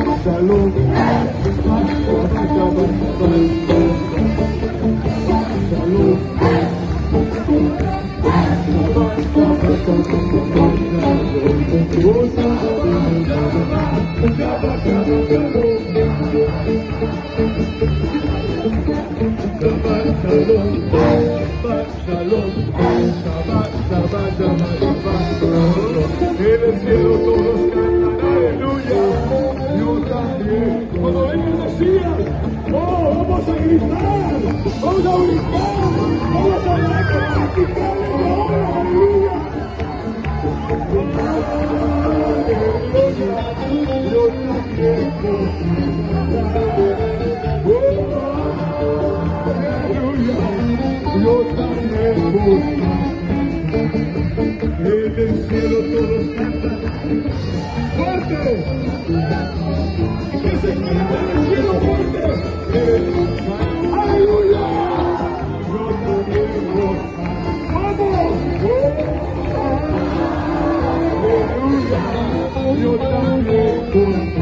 Shalom. En el cielo todos cantan, aleluya. Yo también. Cuando venga el Mesías, oh, vamos a gritar, vamos a brincar, vamos a practicarle ahora, aleluya. Yo también. Aleluya. Yo también. En el cielo todos cantan fuerte, que se canta en el cielo fuerte, aleluya, yo también vamos, aleluya, yo también